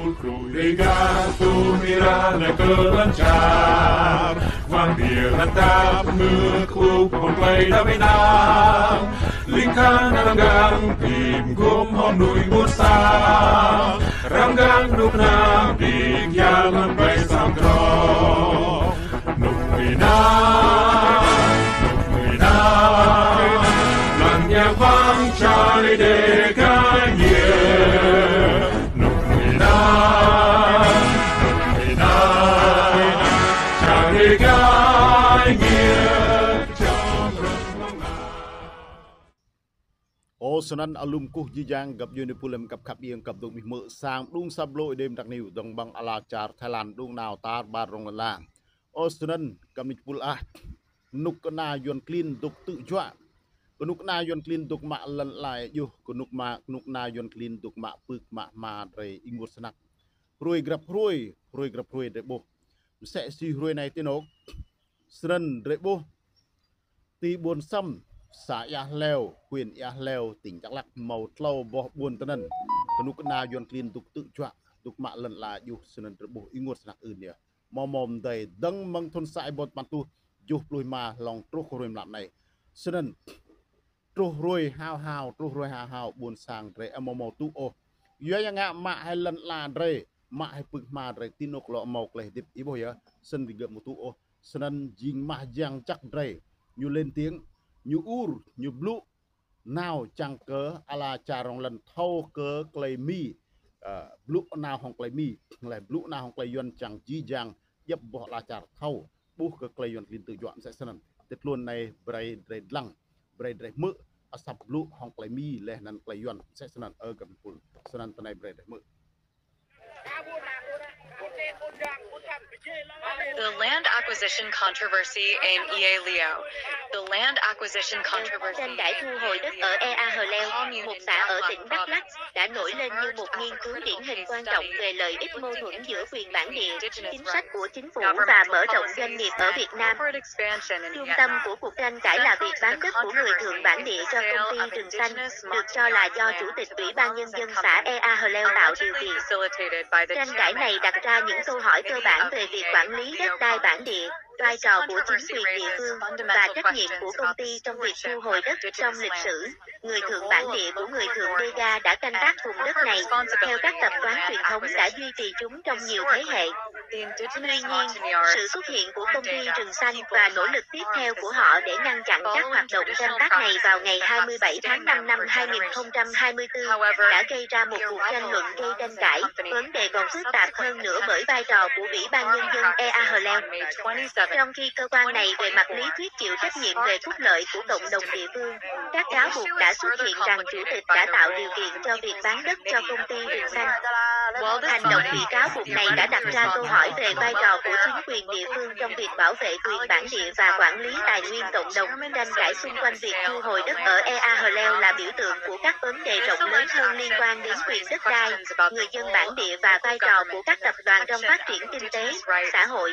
sepulcro legato mirada ke lancar vang dia ratap mekuk play da binang lingkan ranggang tim gom hon nui musa ranggang nuk nam dik yang bay sam tro nuk na lần nhà vang trời để cái nghĩa nụ cười na trời để cái nghĩa trong rừng ô sunan alum kuh jijang gặp unipulem gặp khắp yên gặp tụng mỡ sang đung sắp lội đêm đặc niu đồng bằng alachar Thái Lan đung nào ta ba rong lang ô sunan cầm nipul nục na yon clean đục tự chọn nục na yon clean đục mạ lần lại yo nục na yon clean đục mạ pực mạ rồi ingot snack rồi grab để bố sẽ si rồi này tiên ốc sân để bố ti buồn xăm xã ya leo huyện ya leo tỉnh Đắk Lắk màu trâu bò buồn tân ân nục na yon clean đục tự chọn đục mạ lần lại yo sân để bố ingot snack nhỉ mồm đầy đăng măng thôn sải bọt bàn tu dục lùi mà lòng trúc rồi làm này sân trúc rồi hao buồn sang rồi màu tu ô dưới ngã mạ hay lần là rồi mạ hay pực mà rồi tin nọc lọ màu này tiếp ý bao giờ sân thì gợm một tu ô sân dính mạ giang chắc rồi như lên tiếng như như blue nào chẳng cớ ala trà rong lần thâu cớ clay mi blue nào hong clay mi lại blue nào hong clay yuan chẳng chi giang dập bỏ la trà thâu bu ke klayon lin tự chọn sẽ sân tết luôn này bray lăng bray mỡ asap lu hong klay mi leh nan klayon sẽ sân ở gần pul sân tân này bray mỡ. The land acquisition controversy in Ea Leo. The land acquisition controversy. Tranh cãi thu hồi đất ở Ea Hờ Leo, một xã ở tỉnh Đắk Lắk, đã nổi lên như một nghiên cứu điển hình quan trọng về lợi ích mâu thuẫn giữa quyền bản địa, chính sách của chính phủ và mở rộng doanh nghiệp ở Việt Nam. Trung tâm của cuộc tranh cãi là việc bán đất của người thượng bản địa cho công ty Rừng Xanh, được cho là do Chủ tịch Ủy ban Nhân dân xã Ea Hờ Leo tạo điều kiện. Tranh cãi này đặt ra những câu hỏi cơ bản về việc quản lý đất đai bản địa, vai trò của chính quyền địa phương và trách nhiệm của công ty trong việc thu hồi đất. Trong lịch sử, người thượng bản địa của người thượng Dega đã canh tác vùng đất này theo các tập quán truyền thống đã duy trì chúng trong nhiều thế hệ. Tuy nhiên, sự xuất hiện của công ty Rừng Xanh và nỗ lực tiếp theo của họ để ngăn chặn các hoạt động canh tác này vào ngày 27 tháng 5 năm 2024 đã gây ra một cuộc tranh luận gây tranh cãi. Vấn đề còn phức tạp hơn nữa bởi vai trò của Ủy ban Nhân dân Ea Hờ Leo. Trong khi cơ quan này về mặt lý thuyết chịu trách nhiệm về phúc lợi của cộng đồng địa phương, các cáo buộc đã xuất hiện rằng chủ tịch đã tạo điều kiện cho việc bán đất cho công ty Rừng Xanh. Hành động bị cáo buộc này đã đặt ra câu hỏi về vai trò của chính quyền địa phương trong việc bảo vệ quyền bản địa và quản lý tài nguyên cộng đồng. Tranh cãi xung quanh việc thu hồi đất ở Ea Hờ Leo là biểu tượng của các vấn đề rộng lớn hơn liên quan đến quyền đất đai, người dân bản địa và vai trò của các tập đoàn trong phát triển kinh tế, xã hội.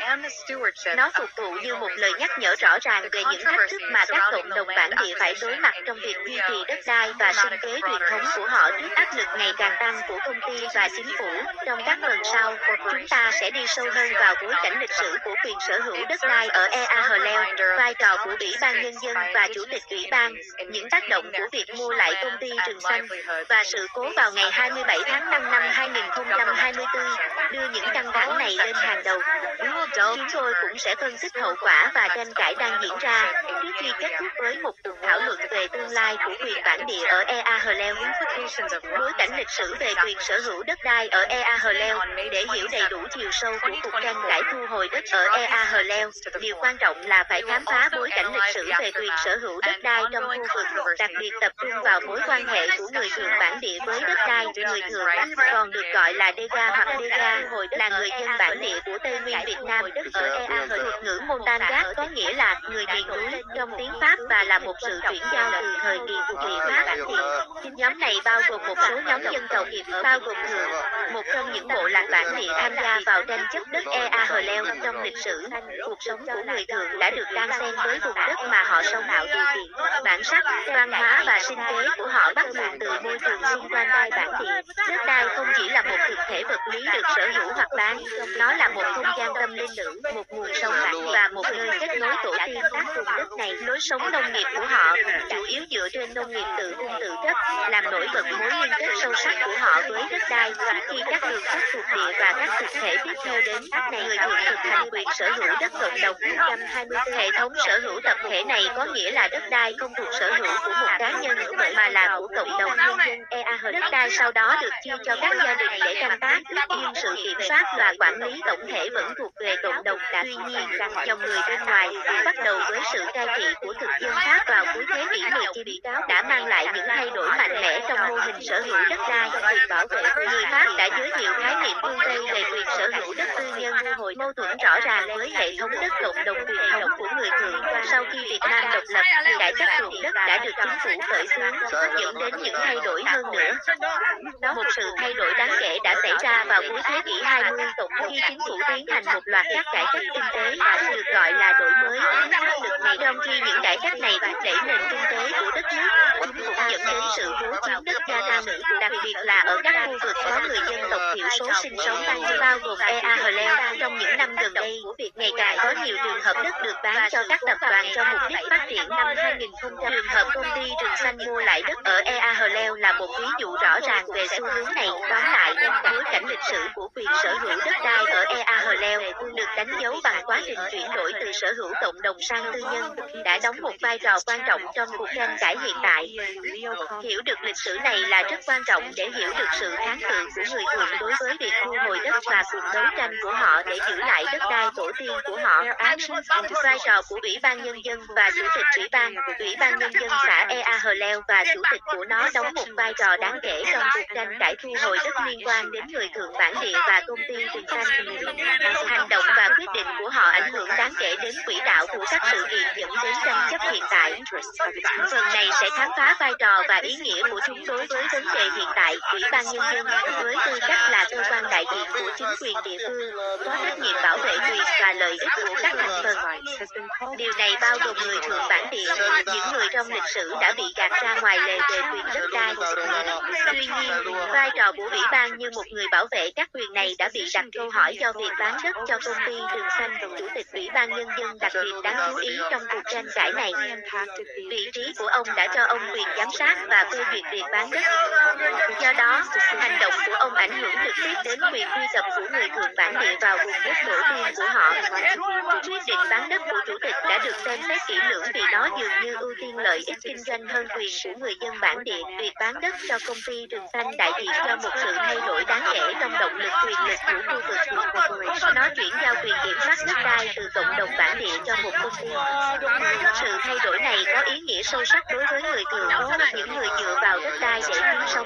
Nó phục vụ như một lời nhắc nhở rõ ràng về những thách thức mà các cộng đồng bản địa phải đối mặt trong việc duy trì đất đai và sinh kế truyền thống của họ trước áp lực ngày càng tăng của công ty và chính phủ. Trong các phần sau, chúng ta sẽ đi sâu hơn vào bối cảnh lịch sử của quyền sở hữu đất đai ở Ea Hờ Leo, vai trò của Ủy ban Nhân dân và Chủ tịch Ủy ban, những tác động của việc mua lại công ty Rừng Xanh và sự cố vào ngày 27 tháng 5 năm 2024 đưa những căng thẳng này lên hàng đầu. Chúng tôi cũng sẽ phân tích hậu quả và tranh cãi đang diễn ra trước khi kết thúc với một cuộc thảo luận về tương lai của quyền bản địa ở Ea Hờ Leo. Bối cảnh lịch sử về quyền sở hữu đất đai ở Ea Hờ Leo. Để hiểu đầy đủ chiều sâu của cuộc tranh cãi thu hồi đất ở Ea Hờ Leo, điều quan trọng là phải khám phá bối cảnh lịch sử về quyền sở hữu đất đai trong khu vực, đặc biệt tập trung vào mối quan hệ của người thượng bản địa với đất đai. Người thượng còn được gọi là Dega hoặc Dega là người dân bản địa của Tây Nguyên Việt Nam. Đất ở Ea Hờ, thuật ngữ Montagnat có nghĩa là người miền núi. trong tiếng Pháp và là một sự chuyển giao từ thời kỳ thuộc địa Pháp bản địa. Chính nhóm này bao gồm một số nhóm dân tộc bao gồm Thường, một trong những bộ lạc bản địa tham gia vào tranh chấp đất Ea Hờ Leo trong lịch sử. Cuộc sống của người Thường đã được đan xen với vùng đất mà họ sống tạo điều kiện. Bản sắc, văn hóa và sinh kế của họ bắt nguồn từ môi trường xung quanh đai bản địa. Đất đai không chỉ là một thực thể vật lý được sở hữu hoặc bán, nó là một không gian tâm linh nữ, một nguồn sống và một nơi kết nối tổ tiên các vùng đất này. Lối sống nông nghiệp của họ chủ yếu dựa trên nông nghiệp tự cung tự cấp, làm nổi bật mối liên kết sâu sắc của họ với đất đai. Khi các đường sắt thuộc địa và các thực thể tiếp theo đến, người Thường thực hành quyền sở hữu đất cộng đồng 120. Hệ thống sở hữu tập thể này có nghĩa là đất đai không thuộc sở hữu của một cá nhân mà là của cộng đồng nhân dân Ea Hờ. Đất đai sau đó được chia cho các gia đình để canh tác, nhưng sự kiểm soát và quản lý tổng thể vẫn thuộc về cộng đồng cả. Tuy nhiên, dòng người bên ngoài, bắt đầu với sự cai trị của thực dân Pháp vào cuối thế kỷ 19, đã mang lại những thay đổi mạnh mẽ trong mô hình sở hữu đất đai. Việc bảo vệ người Pháp đã giới thiệu khái niệm phương Tây về quyền sở hữu đất tư nhân, hồi mâu thuẫn rõ ràng với hệ thống đất cộng đồng truyền thống của người Thường. Sau khi Việt Nam độc lập, cải cách ruộng đất đã được chính phủ khởi xướng, dẫn đến những thay đổi hơn nữa. Một sự thay đổi đáng kể đã xảy ra vào cuối thế kỷ 20 khi chính phủ tiến hành một loạt các cải cách kinh tế được gọi là đổi mới. Trong khi những cải cách này thúc đẩy nền kinh tế của đất nước, chúng cũng dẫn đến sự hố chiếm đất gia tăng, đặc biệt là ở các khu vực có người dân tộc thiểu số sinh sống tăng, bao gồm Ea Hờ Leo. Trong những năm gần đây, ngày càng có nhiều trường hợp đất được bán cho các tập đoàn cho mục đích phát triển. Năm 2000, trường hợp công ty Rừng Xanh mua lại đất ở Ea Hờ Leo là một ví dụ rõ ràng về xu hướng này. Tóm lại, bối cảnh lịch sử của quyền sở hữu đất đai ở Ea Hờ Leo được đánh dấu bằng quá trình chuyển đổi từ sở hữu cộng đồng sang tư nhân, đã đóng một vai trò quan trọng trong cuộc tranh cãi hiện tại. Hiểu được lịch sử này là rất quan trọng để hiểu được sự kháng cự của người Thường đối với việc thu hồi đất và cuộc đấu tranh của họ để giữ lại đất đai tổ tiên của họ. Vai trò của Ủy ban Nhân dân và Chủ tịch Ủy ban Nhân dân xã Ea Hờ Leo và Chủ tịch của nó đóng một vai trò đáng kể trong cuộc tranh cãi thu hồi đất liên quan đến người Thường bản địa và công ty Rừng Xanh. Hành động và quyết định của họ ảnh hưởng đáng kể đến quỹ đạo của các sự kiện dẫn đến tranh chấp hiện tại. Phần này sẽ khám phá vai trò và ý nghĩa của chúng đối với vấn đề hiện tại. Ủy ban Nhân dân với tư cách là cơ quan đại diện của chính quyền địa phương có trách nhiệm bảo vệ quyền và lợi ích của các thành phần. Điều này bao gồm người Thường bản địa, những người trong lịch sử đã bị gạt ra ngoài lề về quyền đất đai. Tuy nhiên, vai trò của Ủy ban như một người bảo vệ các quyền này đã bị đặt câu hỏi do việc bán đất cho công ty Rừng Xanh. Chủ tịch Ủy ban Nhân dân đặc biệt đáng chú ý trong cuộc tranh cãi này. Vị trí của ông đã cho ông quyền giám sát và phê duyệt việc bán đất. Do đó, hành động của ông ảnh hưởng trực tiếp đến quyền truy cập của người Thường bản địa vào vùng đất tổ tiên của họ. Quyết định bán đất của chủ tịch đã được xem xét kỹ lưỡng vì nó dường như ưu tiên lợi ích kinh doanh hơn quyền của người dân bản địa. Việc bán đất cho công ty Rừng Xanh đại diện cho một sự thay đổi đáng kể trong động lực quyền lực của khu vực Corporation. Nó chuyển giao quyền kiểm soát đất đai từ cộng đồng bản địa cho một công ty. Sự thay đổi này có ý nghĩa sâu sắc đối với người Thường, những người dựa vào đất đai để kiếm sống.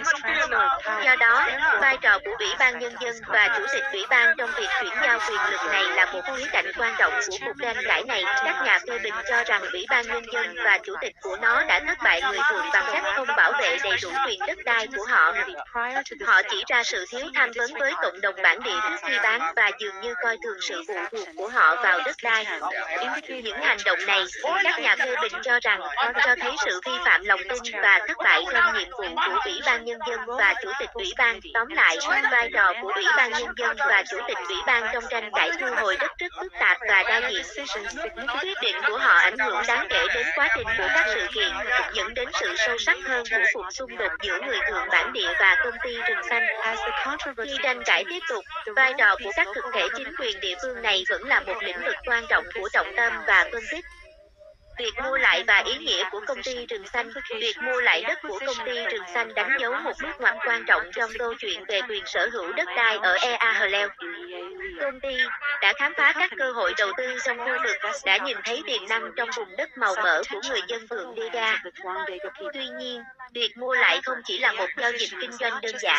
Do đó, vai trò của Ủy ban Nhân dân và Chủ tịch Ủy ban trong việc chuyển giao quyền lực này là một khía cạnh quan trọng của cuộc tranh cãi này. Các nhà phê bình cho rằng Ủy ban Nhân dân và Chủ tịch của nó đã thất bại người Thường bằng cách không bảo vệ đầy đủ quyền đất đai của họ. Họ chỉ ra sự thiếu tham vấn với cộng đồng bản địa trước khi bán và dường như coi thường sự phụ thuộc của họ vào đất đai. Những hành động này, các nhà phê bình cho rằng, cho thấy sự vi phạm lòng tin và thất bại trong nhiệm vụ của Ủy ban Nhân dân và Chủ tịch Ủy ban. Tóm lại, vai trò của Ủy ban Nhân dân và Chủ tịch Ủy ban trong tranh cãi thu hồi đất rất phức tạp và đa diện. Quyết định của họ ảnh hưởng đáng kể đến quá trình của các sự kiện, dẫn đến sự sâu sắc hơn của cuộc xung đột giữa người Thường bản địa và công ty Rừng Xanh. Khi tranh cãi tiếp tục, vai trò của các thực thể chính quyền địa phương này vẫn là một lĩnh vực quan trọng của trọng tâm và phân tích. Việc mua lại và ý nghĩa của công ty Rừng Xanh. Việc mua lại đất của công ty Rừng Xanh đánh dấu một bước ngoặt quan trọng trong câu chuyện về quyền sở hữu đất đai ở Ea Hờ Leo. Công ty đã khám phá các cơ hội đầu tư trong khu vực, đã nhìn thấy tiềm năng trong vùng đất màu mỡ của người dân Thượng Dega. Tuy nhiên, việc mua lại không chỉ là một giao dịch kinh doanh đơn giản.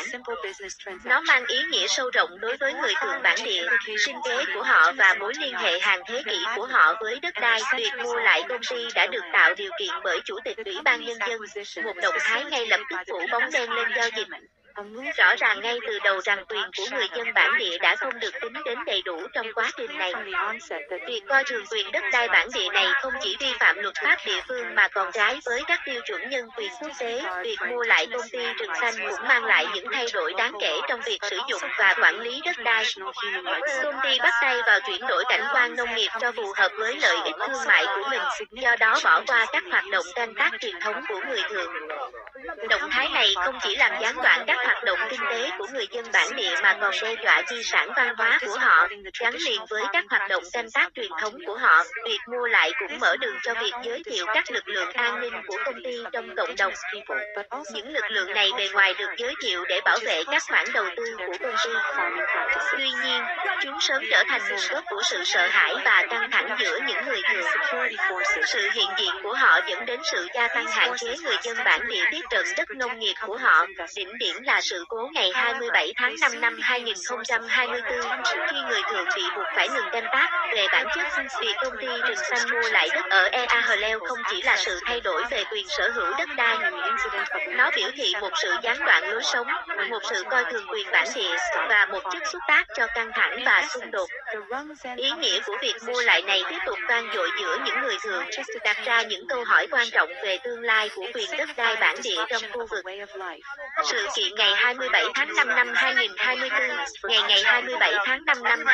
Nó mang ý nghĩa sâu rộng đối với người Thượng bản địa, sinh kế của họ và mối liên hệ hàng thế kỷ của họ với đất đai. Việc mua lại công ty đã được tạo điều kiện bởi Chủ tịch Ủy ban Nhân dân, một động thái ngay lập tức phủ bóng đen lên giao dịch. Rõ ràng ngay từ đầu rằng quyền của người dân bản địa đã không được tính đến đầy đủ trong quá trình này. Việc coi thường quyền đất đai bản địa này không chỉ vi phạm luật pháp địa phương mà còn trái với các tiêu chuẩn nhân quyền quốc tế. Việc mua lại công ty rừng xanh cũng mang lại những thay đổi đáng kể trong việc sử dụng và quản lý đất đai. Công ty bắt tay vào chuyển đổi cảnh quan nông nghiệp cho phù hợp với lợi ích thương mại của mình, do đó bỏ qua các hoạt động canh tác truyền thống của người Thượng. Động thái này không chỉ làm gián đoạn các hoạt động kinh tế của người dân bản địa mà còn đe dọa di sản văn hóa của họ, gắn liền với các hoạt động canh tác truyền thống của họ. Việc mua lại cũng mở đường cho việc giới thiệu các lực lượng an ninh của công ty trong cộng đồng. Những lực lượng này bề ngoài được giới thiệu để bảo vệ các khoản đầu tư của công ty. Tuy nhiên, chúng sớm trở thành nguồn gốc của sự sợ hãi và căng thẳng giữa những người Thượng. Sự hiện diện của họ dẫn đến sự gia tăng hạn chế người dân bản địa tiếp cận đất nông nghiệp của họ. Đỉnh điểm là sự cố ngày 27 tháng 5 năm 2024, khi người Thượng bị buộc phải ngừng canh tác. Về bản chất, việc công ty rừng xanh mua lại đất ở Ea Hờ Leo không chỉ là sự thay đổi về quyền sở hữu đất đai. Nó biểu thị một sự gián đoạn lối sống, một sự coi thường quyền bản địa và một chất xúc tác cho căng thẳng và xung đột. Ý nghĩa của việc mua lại này tiếp tục vang dội giữa những người Thượng, đặt ra những câu hỏi quan trọng về tương lai của quyền đất đai bản địa trong khu vực. Sự kiện ngày 27 tháng 5 năm 2024, ngày 27 tháng 5 năm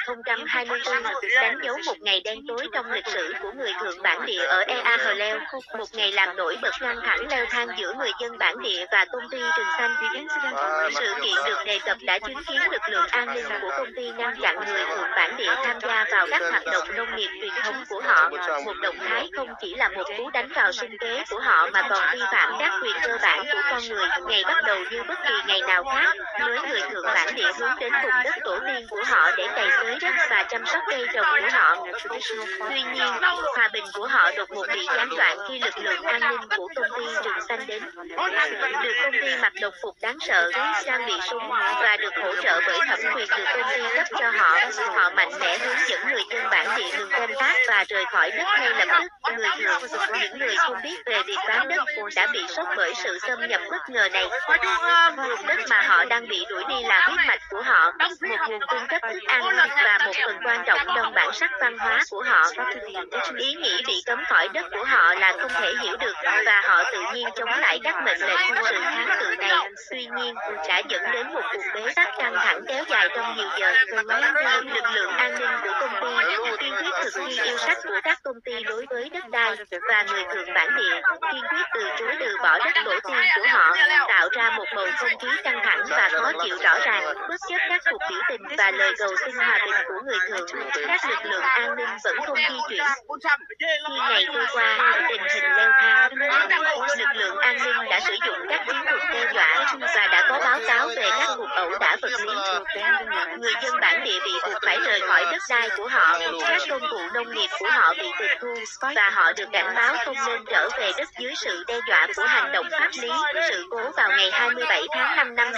2024 đánh dấu một ngày đen tối trong lịch sử của người Thượng bản địa ở Ea Hờ Leo, một ngày làm nổi bật căng thẳng leo thang giữa người dân bản địa và công ty rừng xanh. Sự kiện được đề cập đã chứng kiến lực lượng an ninh của công ty ngăn chặn người Thượng bản địa tham gia vào các hoạt động nông nghiệp truyền thống của họ. Một động thái không chỉ là một cú đánh vào sinh kế của họ mà còn vi phạm các quyền cơ bản của con người. Ngày bắt đầu như bất kỳ ngày nào khác, với người Thượng bản địa hướng đến vùng đất tổ tiên của họ để cày xới đất và chăm sóc cây trồng của họ. Tuy nhiên, hòa bình của họ đột ngột bị gián đoạn khi lực lượng an ninh của công ty rừng xanh đến. Được công ty mặc đồng phục đáng sợ, trang bị súng và được hỗ trợ bởi thẩm quyền từ công ty cấp cho họ. Họ mạnh mẽ hướng dẫn người dân bản địa ngừng canh tác và rời khỏi đất ngay lập tức. Người Thượng, những người không biết về việc bán đất, đã bị sốc bởi sự xâm nhập bất ngờ này. Vùng đất mà họ đang bị đuổi đi là huyết mạch của họ, một nguồn cung cấp thức ăn và một phần quan trọng trong bản sắc văn hóa của họ. Ý nghĩ bị cấm khỏi đất của họ là không thể hiểu được và họ tự nhiên chống lại các mệnh lệnh quân sự kháng cự này. Tuy nhiên, đã dẫn đến một cuộc bế tắc căng thẳng kéo dài trong nhiều giờ. Lực lượng an ninh của công ty kiên quyết thực thi yêu sách của các công ty đối với đất đai và người Thượng bản địa, kiên quyết từ chối từ bỏ đất tổ tiên của họ, tạo ra một bầu không khí căng thẳng và khó chịu rõ ràng. Bất chấp các cuộc biểu tình và lời cầu xin hòa bình của người Thượng, các lực lượng an ninh vẫn không di chuyển. Khi ngày trôi qua, tình hình leo thang. Lực lượng an ninh đã sử dụng các chiến thuật đe dọa và đã có báo cáo về các cuộc ẩu đả vật lý. Người dân bản địa bị buộc phải rời khỏi đất đai của họ, các công cụ nông nghiệp của họ bị tịch thu và họ được cảnh báo không nên trở về đất dưới sự đe dọa của hành động pháp lý. Sự cố vào ngày 27 tháng 5 năm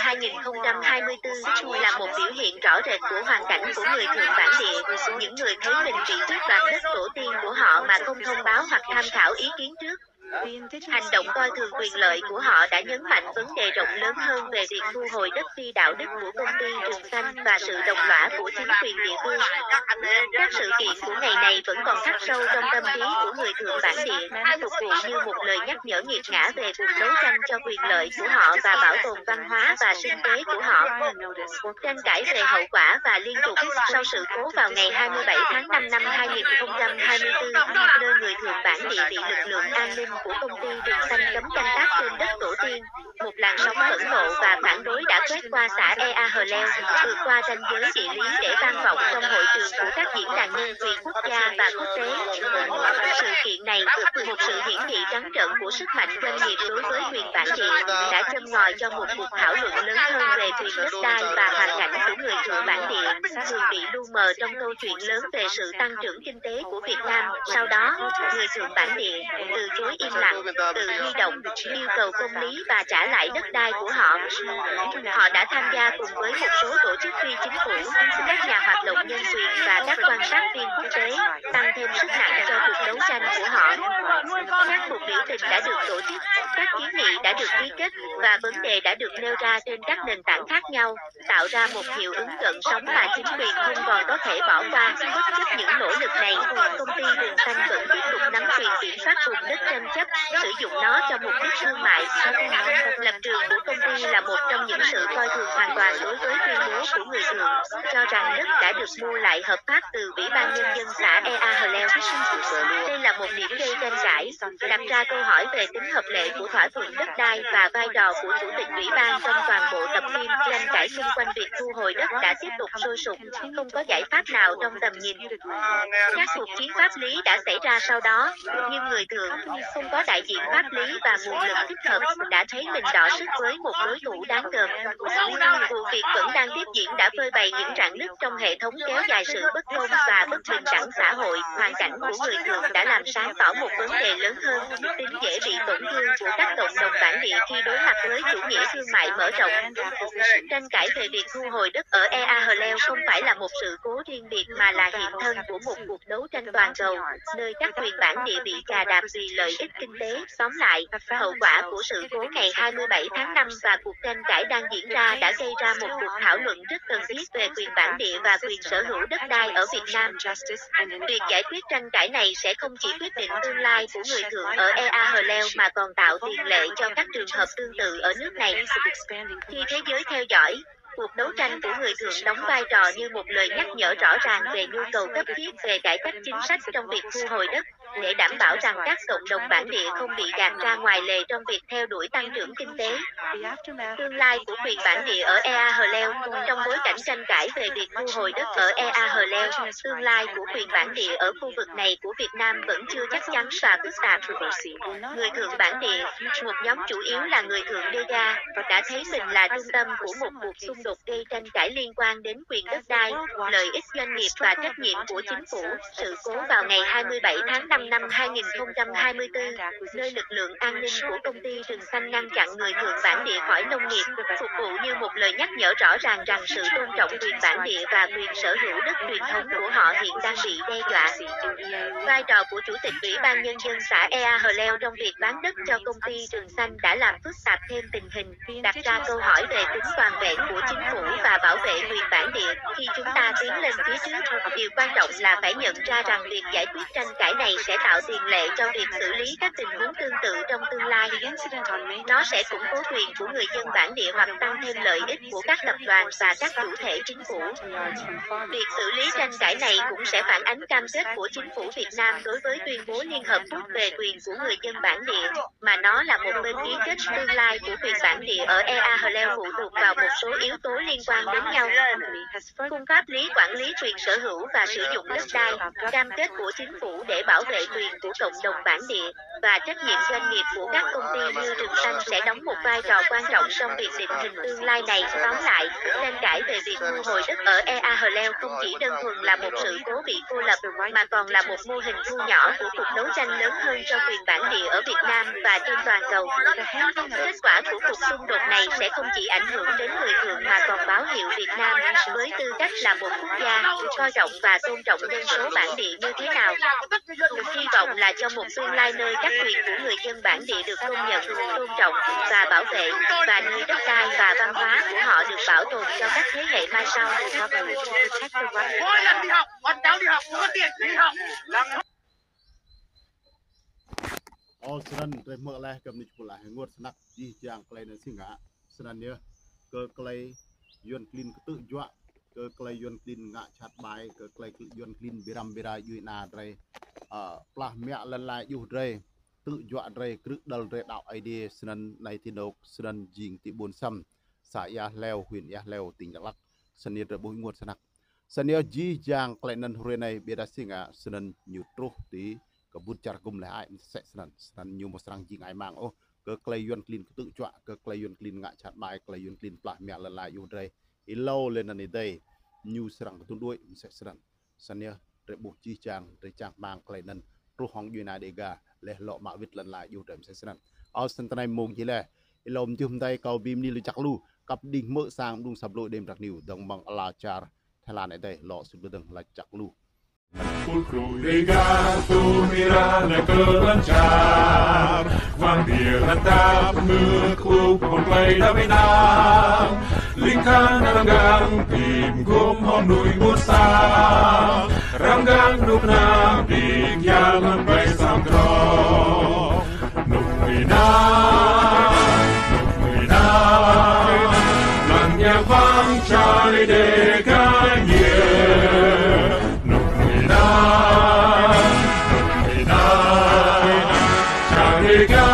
2024 là một biểu hiện rõ rệt của hoàn cảnh của người Thượng bản địa, những người thấy mình bị tước đoạt đất tổ tiên của họ mà không thông báo hoặc tham khảo ý kiến trước. Hành động coi thường quyền lợi của họ đã nhấn mạnh vấn đề rộng lớn hơn về việc thu hồi đất phi đạo đức của công ty rừng xanh và sự đồng lõa của chính quyền địa phương. Các sự kiện của ngày này vẫn còn khắc sâu trong tâm trí của người Thượng bản địa, phục vụ như một lời nhắc nhở nghiệt ngã về cuộc đấu tranh cho quyền lợi của họ và bảo tồn văn hóa và sinh kế của họ. Tranh cãi về hậu quả và liên tục sau sự cố vào ngày 27 tháng 5 năm 2024, nơi người Thượng bản địa bị lực lượng an ninh của công ty rừng xanh cấm canh tác trên đất tổ tiên, một làn sóng phẫn nộ và phản đối đã quét qua xã Ea Hờ Leo, vượt qua qua ranh giới địa lý để vang vọng trong hội trường của các diễn đàn nhân quyền quốc gia và quốc tế. Sự kiện này, một sự hiển thị trắng trợn của sức mạnh doanh nghiệp đối với quyền bản địa, đã châm ngòi cho một cuộc thảo luận lớn hơn về quyền đất đai và hoàn cảnh của người thượng bản địa, thường bị lu mờ trong câu chuyện lớn về sự tăng trưởng kinh tế của Việt Nam. Sau đó, người thượng bản địa từ chối im lặng, tự huy động, yêu cầu công lý và trả lại đất đai của họ. Họ đã tham gia cùng với một số tổ chức phi chính phủ, các nhà hoạt động nhân quyền và các quan sát viên quốc tế, tăng thêm sức nặng cho cuộc đấu tranh của họ. Các cuộc biểu tình đã được tổ chức, các kiến nghị đã được ký kết và vấn đề đã được nêu ra trên các nền tảng khác nhau, tạo ra một hiệu ứng gợn sóng mà chính quyền không còn có thể bỏ qua. Bất chấp những nỗ lực này, công ty Rừng Xanh vẫn tiếp tục nắm quyền kiểm soát vùng đất tranh chấp, sử dụng nó cho mục đích thương mại. Lập trường của công ty là một trong những sự coi thường hoàn toàn đối với tuyên bố của người thượng, cho rằng đất đã được mua lại hợp pháp từ Ủy ban Nhân dân xã Ea Hờ Leo. Đây là một điểm gây tranh cãi, đặt ra câu hỏi về tính hợp lệ của thỏa thuận đất đai và vai trò của chủ tịch ủy ban trong toàn bộ tập phim. Tranh cãi xung quanh việc thu hồi đất đã tiếp tục sôi sục, không có giải pháp nào trong tầm nhìn. Các cuộc chiến pháp lý đã xảy ra sau đó, nhưng người thượng, không có đại diện pháp lý và nguồn lực thích hợp, đã thấy mình đọ sức với một đối thủ đáng gờm. Vụ việc vẫn đang tiếp diễn đã phơi bày những rạn nứt trong hệ thống, kéo dài sự bất công và bất bình đẳng xã hội. Hoàn cảnh của người thượng đã làm sáng tỏ một vấn đề lớn hơn, tính dễ bị tổn thương của các cộng đồng bản địa khi đối mặt với chủ nghĩa thương mại mở rộng. Tranh cãi về việc thu hồi đất ở Ea Hờ Leo không phải là một sự cố riêng biệt mà là hiện thân của một cuộc đấu tranh toàn cầu, nơi các quyền bản địa bị chà đạp vì lợi ích kinh tế. Tóm lại, hậu quả của sự cố ngày 27 tháng 5 và cuộc tranh cãi đang diễn ra đã gây ra một cuộc thảo luận rất cần thiết về quyền bản địa và quyền sở hữu đất đai ở Việt Nam. Việc giải quyết tranh cãi này sẽ không chỉ quyết định tương lai của người thượng ở Ea Hờ Leo mà còn tạo tiền lệ cho các trường hợp tương tự ở nước này. Khi thế giới theo dõi, cuộc đấu tranh của người thượng đóng vai trò như một lời nhắc nhở rõ ràng về nhu cầu cấp thiết về cải cách chính sách trong việc thu hồi đất, để đảm bảo rằng các cộng đồng bản địa không bị gạt ra ngoài lề trong việc theo đuổi tăng trưởng kinh tế. Tương lai của quyền bản địa ở Ea Hờ Leo. Trong bối cảnh tranh cãi về việc thu hồi đất ở Ea Hờ Leo, tương lai của quyền bản địa ở khu vực này của Việt Nam vẫn chưa chắc chắn và phức tạp. Người thượng bản địa, một nhóm chủ yếu là người thượng Dega, đã thấy mình là trung tâm của một cuộc xung đột gây tranh cãi liên quan đến quyền đất đai, lợi ích doanh nghiệp và trách nhiệm của chính phủ. Sự cố vào ngày 27 tháng 5 năm 2024, nơi lực lượng an ninh của công ty Rừng Xanh ngăn chặn người thượng bản địa khỏi nông nghiệp, phục vụ như một lời nhắc nhở rõ ràng rằng sự tôn trọng quyền bản địa và quyền sở hữu đất truyền thống của họ hiện đang bị đe dọa. Vai trò của Chủ tịch Ủy ban Nhân dân xã Ea Hờ Leo trong việc bán đất cho công ty Rừng Xanh đã làm phức tạp thêm tình hình, đặt ra câu hỏi về tính toàn vẹn của chính phủ và bảo vệ quyền bản địa. Khi chúng ta tiến lên phía trước, điều quan trọng là phải nhận ra rằng việc giải quyết tranh cãi này sẽ tạo tiền lệ cho việc xử lý các tình huống tương tự trong tương lai. Nó sẽ củng cố quyền của người dân bản địa hoặc tăng thêm lợi ích của các tập đoàn và các chủ thể chính phủ. Việc xử lý tranh cãi này cũng sẽ phản ánh cam kết của chính phủ Việt Nam đối với tuyên bố Liên Hợp Quốc về quyền của người dân bản địa, mà nó là một bên ký kết. Tương lai của quyền bản địa ở Ea Hờ Leo phụ thuộc vào một số yếu tố liên quan đến nhau. Khung pháp lý quản lý quyền sở hữu và sử dụng đất đai, cam kết của chính phủ để bảo vệ quyền của cộng đồng bản địa, và trách nhiệm doanh nghiệp của các công ty như Rừng Xanh sẽ đóng một vai trò quan trọng trong việc định hình tương lai này. Tóm lại, tranh cãi về việc thu hồi đất ở Ea Hờ Leo không chỉ đơn thuần là một sự cố bị cô lập, mà còn là một mô hình thu nhỏ của cuộc đấu tranh lớn hơn cho quyền bản địa ở Việt Nam và trên toàn cầu. Kết quả của cuộc xung đột này sẽ không chỉ ảnh hưởng đến người thượng mà còn báo hiệu Việt Nam, với tư cách là một quốc gia, coi trọng và tôn trọng dân số bản địa như thế nào. Hy vọng là trong một tương lai nơi các quyền của người dân bản địa được công nhận, tôn trọng và bảo vệ, và nơi đất đai và văn hóa của họ được bảo tồn cho các thế hệ mai sau. Mỗi lần đi học, con cháu đi học không có tiền đi học. Senan dari mulai kami pula hengut senak di yang kelai nasi ngak senan ya ke kelai yuan clean ketu jua ke kelai yuan clean ngak chat bai ke kelai yuan clean biram bira yuina dari plah mea lalai yuh dari tự dọa dari kruk dal dari đạo idea senan nai tinok senan jing ti bon sam sa ya leo huyền ya leo tỉnh Đắk Lắk seni rebuh ngut sanak seni ji jang klenan hurenai beda singa senen nyutruh di kebun cargum leh ai se senan nyu mosrang jing ai mang oh ke klayun klin tự chọa ke klayun klin ngạ chat mai klayun klin plah mẹ la yu dai ilo lên ani dai nyu serang tu duai se senan senia rebuh ji jang re chang mang klenan ruh hong yu na dega leh lo ma vit lan la yu dai se senan au sentanai mong ji le ilom chum dai kau bim ni lu chak lu cặp đinh mỡ sang đung sập lội đêm đặc niu đồng bằng ala char Thái Lan ở đây lọ sụp đằng là chặt lu. Pulcru de gato mirana cơ lan char vang địa lan tap mưa khu con play đã bị nam linh khang đang gang tìm gom hòn núi muôn xa răng gang đục nam đi nhà lan bay sang trò nụ người nam nhạc vang trời để ca nhiều nụ cười na trời để ca